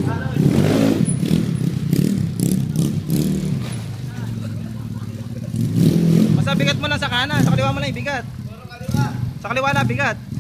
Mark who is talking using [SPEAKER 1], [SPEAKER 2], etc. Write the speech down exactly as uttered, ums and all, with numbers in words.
[SPEAKER 1] Basta bigat mo lang sa kanan, sa kaliwa mo lang ibigat. Sa kaliwa na bigat.